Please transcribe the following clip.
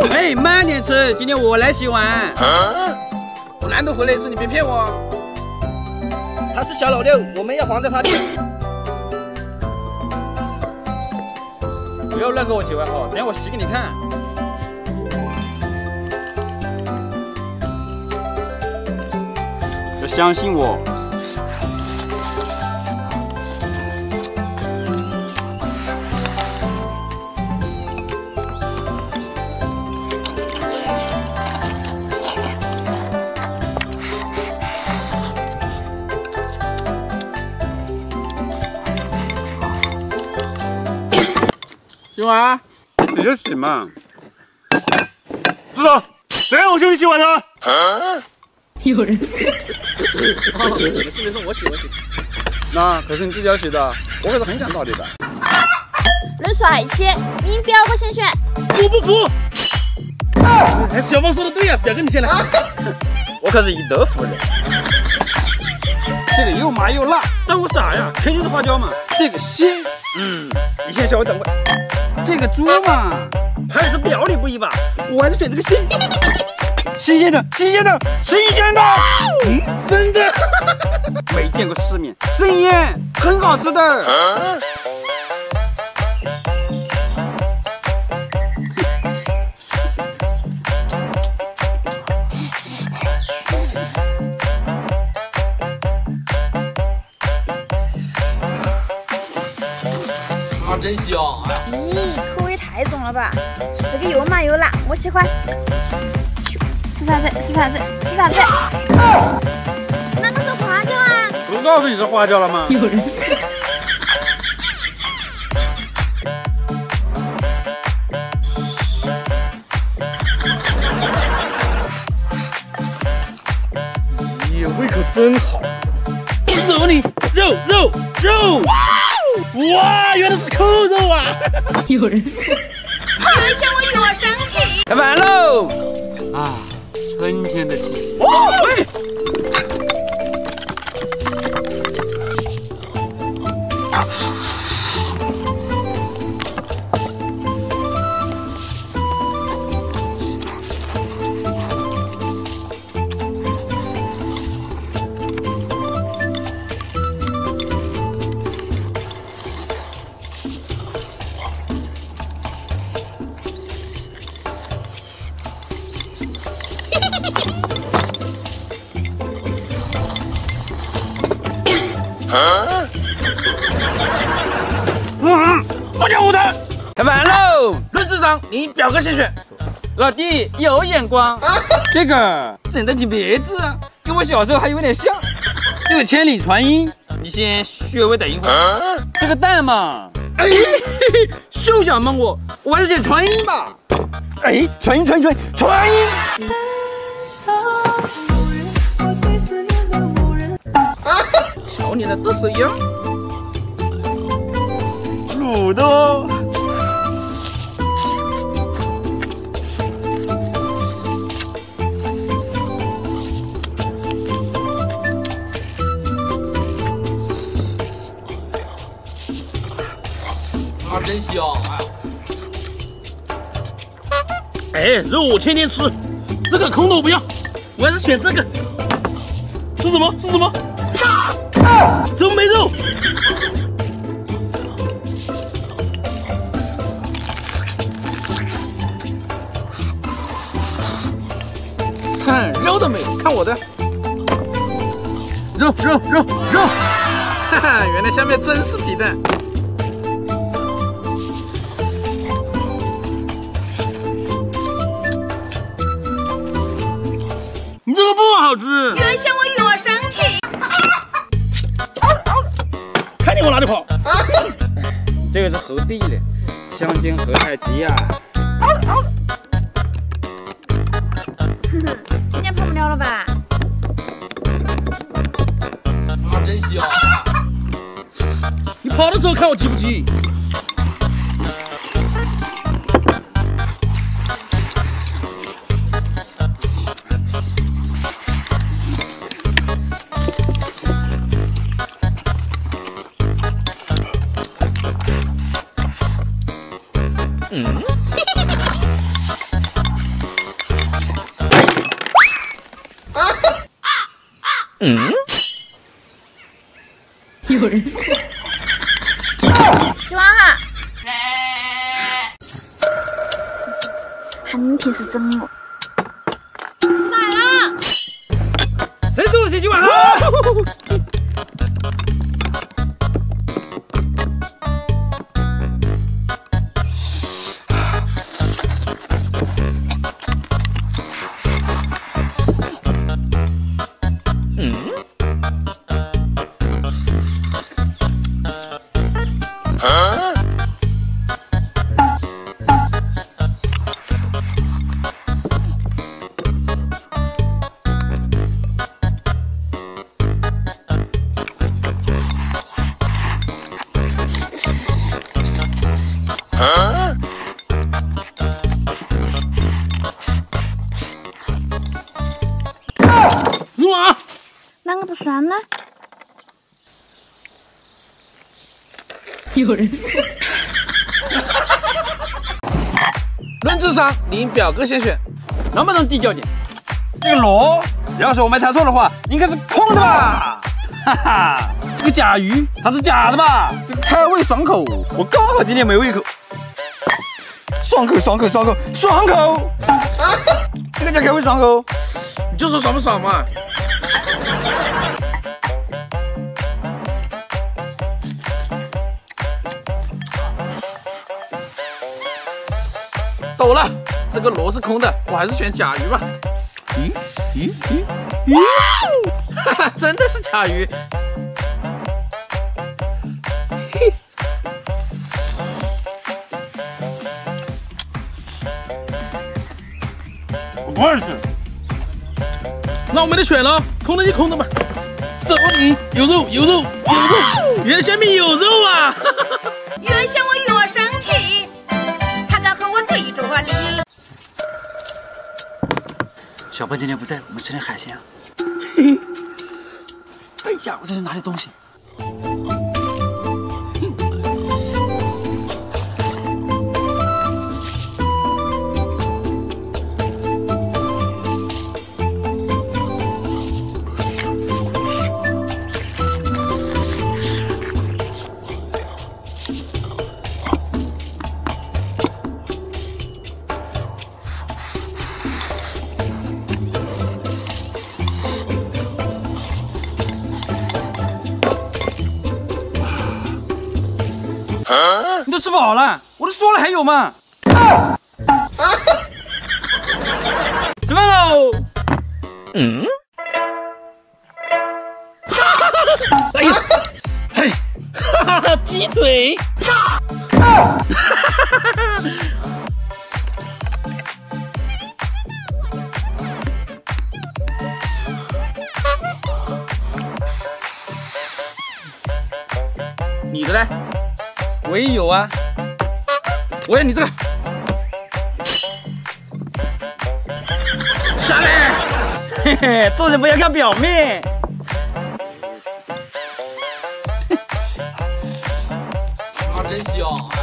哎，慢点吃，今天我来洗碗。 我难得回来一次，你别骗我。 他是小老六，我们要防着他的。 不要乱给我起外号，等下我洗给你看。要相信我。 洗碗， 你就洗嘛。 组长，谁让我兄弟洗碗的？ 有人。 没事，我洗。 那可是你自己要洗的，我可是很讲道理的。 人帅气，您表哥先选。 我不服！哎，小芳说的对呀，表哥你先来。 我可是以德服人。这个又麻又辣，但我傻呀，肯定是花椒嘛。这个鲜，你先稍微等会。这个猪嘛，还是表里不一吧，我还是选这个鲜。新鲜的，生的，没见过世面，生腌，很好吃的。 啊，真香！ 咦，口味太重了吧？这个又麻又辣，我喜欢。吃啥子？那个是花椒啊！ 不告诉你是花椒了吗？ 有人。 咦，胃口真好。走你，肉！哇，原来是扣肉啊！ 有人。 原先我有点生气。 开饭喽！ 啊，春天的气息。 喂！ 不讲武德。 开饭喽！ 论智商，你表哥先选。 老弟有眼光，这个整的挺别致啊，跟我小时候还有点像。这个千里传音，你先略微等一会儿。这个蛋嘛，哎，休想蒙我，我还是选传音吧。哎，传音。 瞧你那得瑟样。 卤的哦。 啊，真香！ 哎，肉我天天吃，这个空的我不要，我还是选这个。是什么？怎么没肉？ 看肉都没有，看我的。肉，哈哈，原来下面真是皮蛋。 你这个不好吃。 原先我有点生气。 看你往哪里跑！ 这个是猴地嘞，香煎和太急呀。 今天跑不了了吧？ 啊，真香！ 你跑的时候看我急不急？ 有人。 希望哈，喊你们平时整我。来了， 谁住谁去玩啊！ 哇！ 啷个不酸呢？ 有人。 论智商，你表哥先选。 能不能低调点？这个螺，要是我没猜错的话，应该是空的吧？哈哈，这个甲鱼它是假的吧？这个开胃爽口，我刚好今天没胃口。爽口，爽口，爽口，爽口！这个叫开胃爽口。 你就说爽不爽嘛？抖了，这个螺是空的，我还是选甲鱼吧。哈哈，真的是甲鱼。 我不认识。 那我没得选了，空的就空的吧。这有肉，有肉，有肉，原来下面有肉啊！ 越想我越生气，他敢和我对着理。 小笨今天不在，我们吃点海鲜啊。哎呀，我这是拿点东西。你都吃饱了，我都说了还有吗？吃饭喽！ 哎呀，嘿，哈哈，鸡腿！ 你的嘞？ 我也有啊。 我要你这个。下来。 嘿嘿，做人不要看表面。 啊，真香！